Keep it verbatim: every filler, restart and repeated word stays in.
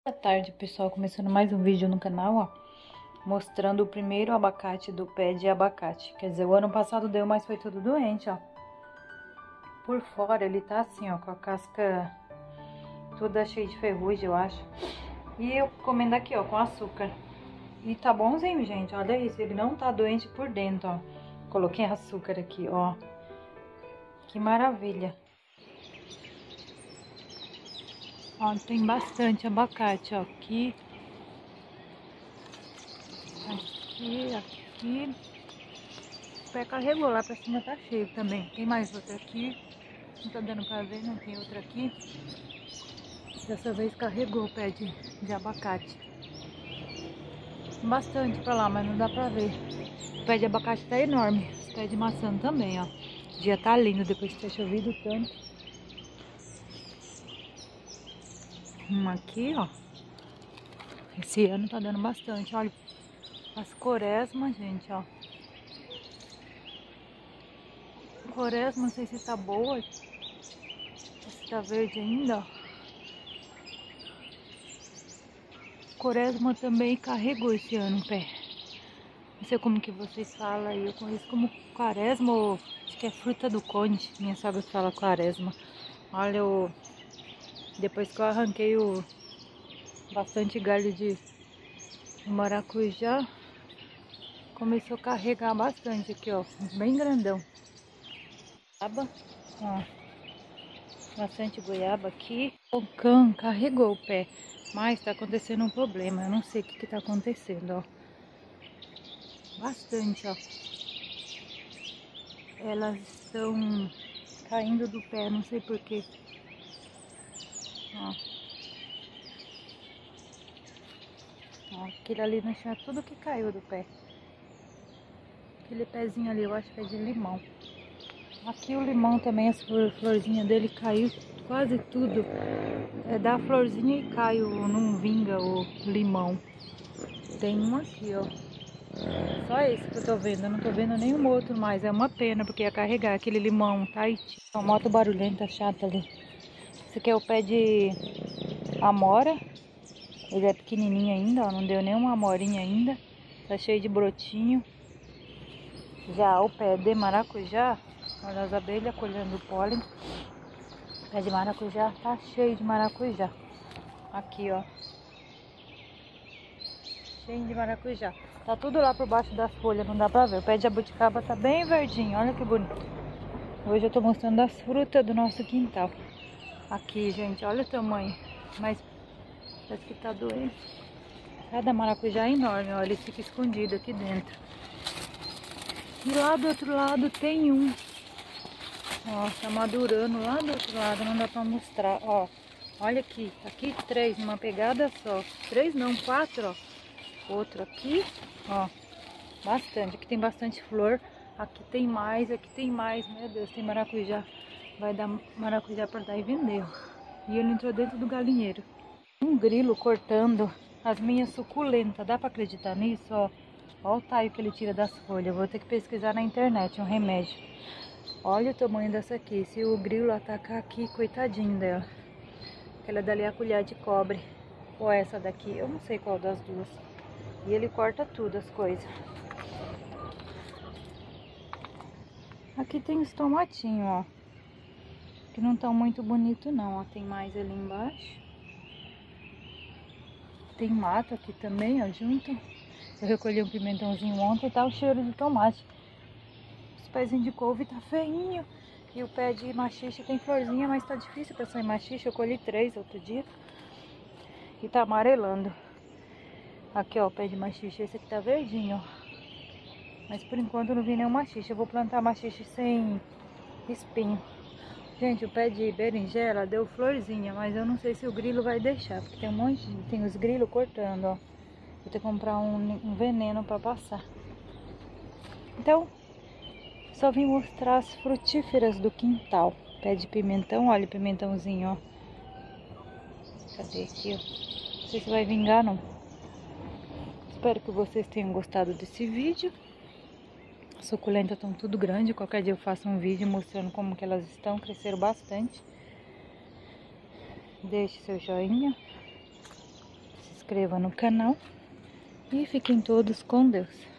Boa tarde, pessoal, começando mais um vídeo no canal, ó, mostrando o primeiro abacate do pé de abacate. Quer dizer, o ano passado deu, mas foi tudo doente, ó. Por fora ele tá assim, ó, com a casca toda cheia de ferrugem, eu acho. E eu comendo aqui, ó, com açúcar. E tá bonzinho, gente, olha isso, ele não tá doente por dentro, ó. Coloquei açúcar aqui, ó. Que maravilha. Ó, tem bastante abacate, ó, aqui. Aqui, aqui. O pé carregou, lá pra cima tá cheio também. Tem mais outra aqui. Não tá dando pra ver, não tem outra aqui. Dessa vez carregou o pé de, de abacate. Bastante pra lá, mas não dá pra ver. O pé de abacate tá enorme. Os pés de maçã também, ó. O dia tá lindo depois de ter chovido tanto. Uma aqui, ó. Esse ano tá dando bastante. Olha as quaresmas, gente, ó. Quaresma, não sei se tá boa. Se tá verde ainda, ó. Quaresma também carregou esse ano o pé. Não sei como que vocês falam aí. Eu conheço como quaresma ou acho que é fruta do conde. Minha sogra fala quaresma. Olha, eu, depois que eu arranquei o bastante galho de maracujá, começou a carregar bastante aqui, ó. Bem grandão. Goiaba, ó. Bastante goiaba aqui. O cão carregou o pé. Mas tá acontecendo um problema. Eu não sei o que que tá acontecendo, ó. Bastante, ó. Elas estão caindo do pé, não sei porquê. Ó. Ó, aquele ali no chão é tudo que caiu do pé. Aquele pezinho ali, eu acho que é de limão. Aqui o limão também, as flor, florzinhas dele caiu quase tudo. É da florzinha e cai, não vinga o limão. Tem um aqui, ó. Só esse que eu tô vendo, eu não tô vendo nenhum outro mais. É uma pena, porque ia carregar aquele limão, tá? Uma moto barulhenta, chata ali. Esse aqui é o pé de amora. Ele é pequenininho ainda, ó. Não deu nenhuma amorinha ainda. Tá cheio de brotinho. Já o pé de maracujá, olha as abelhas colhendo o pólen. O pé de maracujá tá cheio de maracujá. Aqui, ó. Cheio de maracujá. Tá tudo lá por baixo das folhas, não dá pra ver. O pé de jabuticaba tá bem verdinho, olha que bonito. Hoje eu tô mostrando as frutas do nosso quintal. Aqui, gente, olha o tamanho. Mas parece que tá doente. Cada maracujá é enorme, ó. Ele fica escondido aqui dentro. E lá do outro lado tem um. Ó, tá madurando lá do outro lado, não dá pra mostrar, ó. Olha aqui, aqui três, numa pegada só. Três não, quatro, ó. Outro aqui, ó. Bastante, aqui tem bastante flor. Aqui tem mais, aqui tem mais. Meu Deus, tem maracujá. Vai dar maracujá pra dar e vender, ó. E ele entrou dentro do galinheiro. Um grilo cortando as minhas suculentas. Dá pra acreditar nisso, ó? Olha o taio que ele tira das folhas. Vou ter que pesquisar na internet um remédio. Olha o tamanho dessa aqui. Se o grilo atacar aqui, coitadinho dela. Aquela dali é a colher de cobre. Ou essa daqui, eu não sei qual das duas. E ele corta tudo as coisas. Aqui tem os tomatinhos, ó. Que não estão muito bonitos não, ó. Tem mais ali embaixo. Tem mato aqui também, ó, junto. Eu recolhi um pimentãozinho ontem e tá o cheiro de tomate. Os pezinhos de couve tá feinho. E o pé de maxixe tem florzinha, mas tá difícil pra sair maxixe. Eu colhi três outro dia. E tá amarelando. Aqui, ó, o pé de maxixe. Esse aqui tá verdinho, ó. Mas por enquanto eu não vi nenhum maxixe. Eu vou plantar maxixe sem espinho. Gente, o pé de berinjela deu florzinha, mas eu não sei se o grilo vai deixar. Porque tem um monte de... tem os grilos cortando, ó. Vou ter que comprar um, um veneno pra passar. Então, só vim mostrar as frutíferas do quintal. Pé de pimentão, olha o pimentãozinho, ó. Cadê aqui, ó? Não sei se vai vingar, não. Espero que vocês tenham gostado desse vídeo. As suculentas estão tudo grande. Qualquer dia eu faço um vídeo mostrando como que elas estão. Cresceram bastante. Deixe seu joinha. inscreva no canal e fiquem todos com Deus.